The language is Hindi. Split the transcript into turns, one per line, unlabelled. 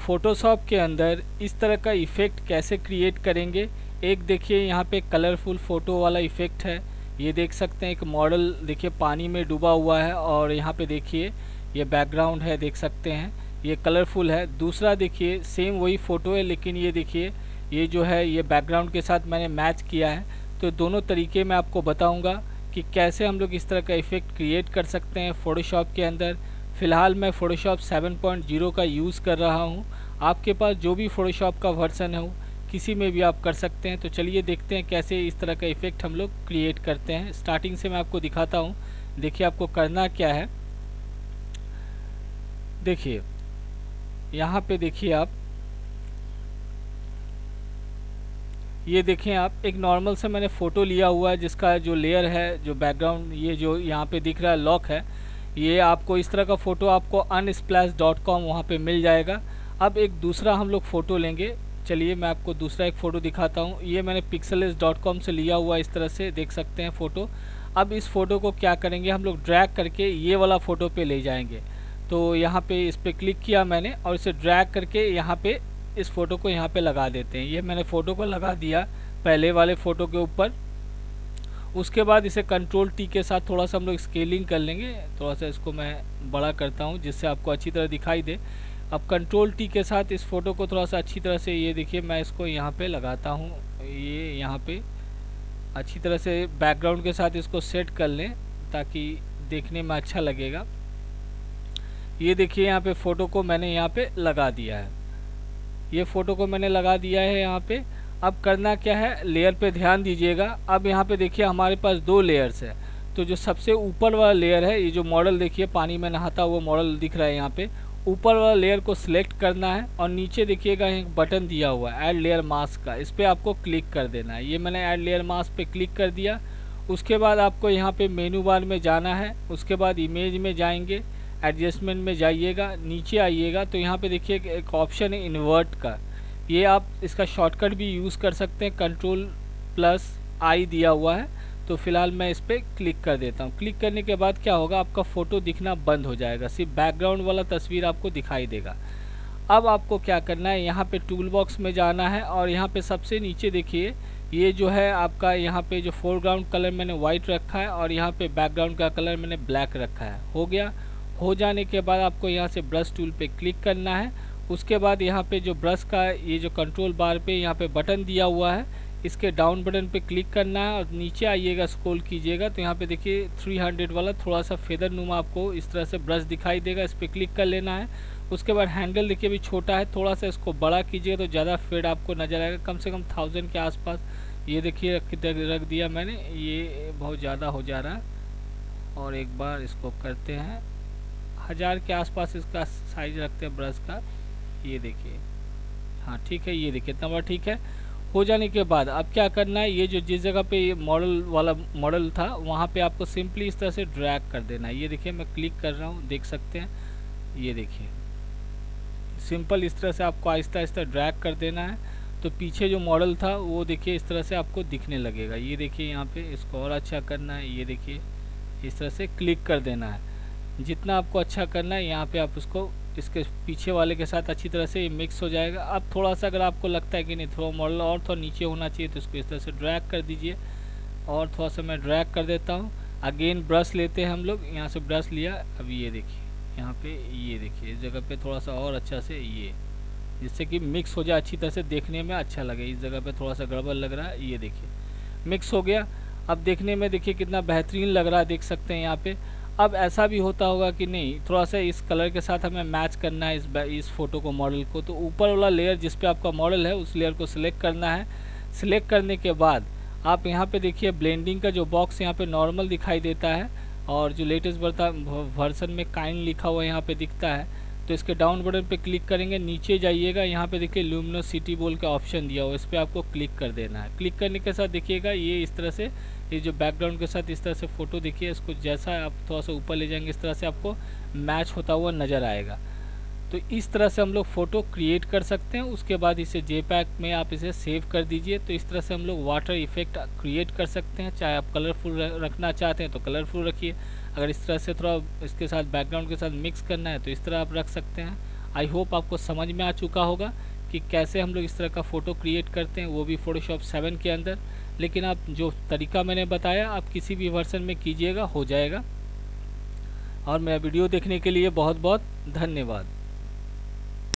फ़ोटोशॉप के अंदर इस तरह का इफ़ेक्ट कैसे क्रिएट करेंगे। एक देखिए यहाँ पे कलरफुल फ़ोटो वाला इफ़ेक्ट है, ये देख सकते हैं। एक मॉडल देखिए पानी में डूबा हुआ है और यहाँ पे देखिए ये बैकग्राउंड है, देख सकते हैं ये कलरफुल है। दूसरा देखिए सेम वही फ़ोटो है, लेकिन ये देखिए ये जो है ये बैकग्राउंड के साथ मैंने मैच किया है। तो दोनों तरीके मैं आपको बताऊँगा कि कैसे हम लोग इस तरह का इफ़ेक्ट क्रिएट कर सकते हैं फ़ोटोशॉप के अंदर। फ़िलहाल मैं फ़ोटोशॉप 7.0 का यूज़ कर रहा हूँ। आपके पास जो भी फ़ोटोशॉप का वर्जन हो किसी में भी आप कर सकते हैं। तो चलिए देखते हैं कैसे इस तरह का इफ़ेक्ट हम लोग क्रिएट करते हैं। स्टार्टिंग से मैं आपको दिखाता हूँ। देखिए आपको करना क्या है, देखिए यहाँ पे देखिए आप ये देखें, आप एक नॉर्मल से मैंने फ़ोटो लिया हुआ है जिसका जो लेयर है, जो बैकग्राउंड ये जो यहाँ पे दिख रहा है लॉक है, ये आपको इस तरह का फ़ोटो आपको unsplash.com वहाँ पे मिल जाएगा। अब एक दूसरा हम लोग फ़ोटो लेंगे। चलिए मैं आपको दूसरा एक फ़ोटो दिखाता हूँ। ये मैंने pixels.com से लिया हुआ, इस तरह से देख सकते हैं फ़ोटो। अब इस फ़ोटो को क्या करेंगे, हम लोग ड्रैग करके ये वाला फ़ोटो पे ले जाएंगे। तो यहाँ पे इस पर क्लिक किया मैंने और इसे ड्रैग करके यहाँ पे इस फ़ोटो को यहाँ पे लगा देते हैं। ये मैंने फ़ोटो को लगा दिया पहले वाले फ़ोटो के ऊपर। उसके बाद इसे कंट्रोल टी के साथ थोड़ा सा हम लोग स्केलिंग कर लेंगे। थोड़ा सा इसको मैं बड़ा करता हूँ जिससे आपको अच्छी तरह दिखाई दे। अब कंट्रोल टी के साथ इस फ़ोटो को थोड़ा सा अच्छी तरह से, ये देखिए मैं इसको यहाँ पे लगाता हूँ। ये यहाँ पे अच्छी तरह से बैकग्राउंड के साथ इसको सेट कर लें ताकि देखने में अच्छा लगेगा। ये देखिए यहाँ पे फ़ोटो को मैंने यहाँ पे लगा दिया है। ये फ़ोटो को मैंने लगा दिया है यहाँ पे। अब करना क्या है, लेयर पे ध्यान दीजिएगा। अब यहाँ पे देखिए हमारे पास दो लेयर्स है। तो जो सबसे ऊपर वाला लेयर है, ये जो मॉडल देखिए पानी में नहाता हुआ मॉडल दिख रहा है यहाँ पे, ऊपर वाला लेयर को सिलेक्ट करना है और नीचे देखिएगा एक बटन दिया हुआ है ऐड लेयर मास्क का, इस पर आपको क्लिक कर देना है। ये मैंने ऐड लेयर मास्क पे क्लिक कर दिया। उसके बाद आपको यहाँ पे मेनू बार में जाना है। उसके बाद इमेज में जाएंगे, एडजस्टमेंट में जाइएगा, नीचे आइएगा तो यहाँ पे देखिए एक ऑप्शन है इन्वर्ट का। ये आप इसका शॉर्टकट भी यूज़ कर सकते हैं, Ctrl+I दिया हुआ है। तो फिलहाल मैं इस पर क्लिक कर देता हूँ। क्लिक करने के बाद क्या होगा, आपका फ़ोटो दिखना बंद हो जाएगा, सिर्फ बैकग्राउंड वाला तस्वीर आपको दिखाई देगा। अब आपको क्या करना है, यहाँ पे टूल बॉक्स में जाना है और यहाँ पे सबसे नीचे देखिए ये जो है आपका, यहाँ पे जो फोरग्राउंड कलर मैंने वाइट रखा है और यहाँ पे बैकग्राउंड का कलर मैंने ब्लैक रखा है। हो गया। हो जाने के बाद आपको यहाँ से ब्रश टूल पे क्लिक करना है। उसके बाद यहाँ पे जो ब्रश का ये जो कंट्रोल बार पे यहाँ पे बटन दिया हुआ है, इसके डाउन बटन पे क्लिक करना है और नीचे आइएगा, स्क्रॉल कीजिएगा तो यहाँ पे देखिए 300 वाला थोड़ा सा फेदर नुमा आपको इस तरह से ब्रश दिखाई देगा, इस पर क्लिक कर लेना है। उसके बाद हैंडल देखिए अभी छोटा है, थोड़ा सा इसको बड़ा कीजिएगा तो ज़्यादा फेड आपको नज़र आएगा, कम से कम 1000 के आसपास। ये देखिए रख दिया मैंने, ये बहुत ज़्यादा हो जा रहा है। और एक बार इसको करते हैं, 1000 के आसपास इसका साइज रखते हैं ब्रश का। ये देखिए, हाँ ठीक है, ये देखिए इतना बड़ा ठीक है। हो जाने के बाद अब क्या करना है, ये जो जिस जगह पे ये मॉडल वाला मॉडल था वहाँ पे आपको सिंपली इस तरह से ड्रैग कर देना है। ये देखिए मैं क्लिक कर रहा हूँ, देख सकते हैं। ये देखिए सिंपल इस तरह से आपको आहिस्ता आहिस्ता ड्रैग कर देना है तो पीछे जो मॉडल था वो देखिए इस तरह से आपको दिखने लगेगा। ये देखिए यहाँ पे इसको और अच्छा करना है, ये देखिए इस तरह से क्लिक कर देना है। जितना आपको अच्छा करना है यहाँ पे आप उसको इसके पीछे वाले के साथ अच्छी तरह से मिक्स हो जाएगा। अब थोड़ा सा अगर आपको लगता है कि नहीं थोड़ा मॉडल और थोड़ा नीचे होना चाहिए तो इसको इस तरह से ड्रैग कर दीजिए। और थोड़ा सा मैं ड्रैग कर देता हूँ। अगेन ब्रश लेते हैं हम लोग, यहाँ से ब्रश लिया। अब ये देखिए यहाँ पे, ये देखिए इस जगह पे थोड़ा सा और अच्छा से, ये जिससे कि मिक्स हो जाए अच्छी तरह से, देखने में अच्छा लगे। इस जगह पे थोड़ा सा गड़बड़ लग रहा है, ये देखिए मिक्स हो गया। अब देखने में देखिए कितना बेहतरीन लग रहा है, देख सकते हैं यहाँ पे। अब ऐसा भी होता होगा कि नहीं, थोड़ा सा इस कलर के साथ हमें मैच करना है इस फ़ोटो को, मॉडल को। तो ऊपर वाला लेयर जिस पे आपका मॉडल है उस लेयर को सिलेक्ट करना है। सिलेक्ट करने के बाद आप यहाँ पे देखिए ब्लेंडिंग का जो बॉक्स यहाँ पे नॉर्मल दिखाई देता है और जो लेटेस्ट वर्जन में काइंड लिखा हुआ यहाँ पे दिखता है। तो इसके डाउन बटन पे क्लिक करेंगे, नीचे जाइएगा, यहाँ पे देखिए ल्यूमिनोसिटी बोल का ऑप्शन दिया हुआ है, इस पर आपको क्लिक कर देना है। क्लिक करने के साथ देखिएगा ये इस तरह से, ये जो बैकग्राउंड के साथ इस तरह से फ़ोटो देखिए, इसको जैसा आप थोड़ा सा ऊपर ले जाएंगे इस तरह से आपको मैच होता हुआ नज़र आएगा। तो इस तरह से हम लोग फ़ोटो क्रिएट कर सकते हैं। उसके बाद इसे JPEG में आप इसे सेव कर दीजिए। तो इस तरह से हम लोग वाटर इफ़ेक्ट क्रिएट कर सकते हैं। चाहे आप कलरफुल रखना चाहते हैं तो कलरफुल रखिए, अगर इस तरह से थोड़ा इसके साथ बैकग्राउंड के साथ मिक्स करना है तो इस तरह आप रख सकते हैं। आई होप आपको समझ में आ चुका होगा कि कैसे हम लोग इस तरह का फ़ोटो क्रिएट करते हैं, वो भी फ़ोटोशॉप 7 के अंदर। लेकिन आप जो तरीका मैंने बताया आप किसी भी वर्जन में कीजिएगा, हो जाएगा। और मेरा वीडियो देखने के लिए बहुत बहुत धन्यवाद।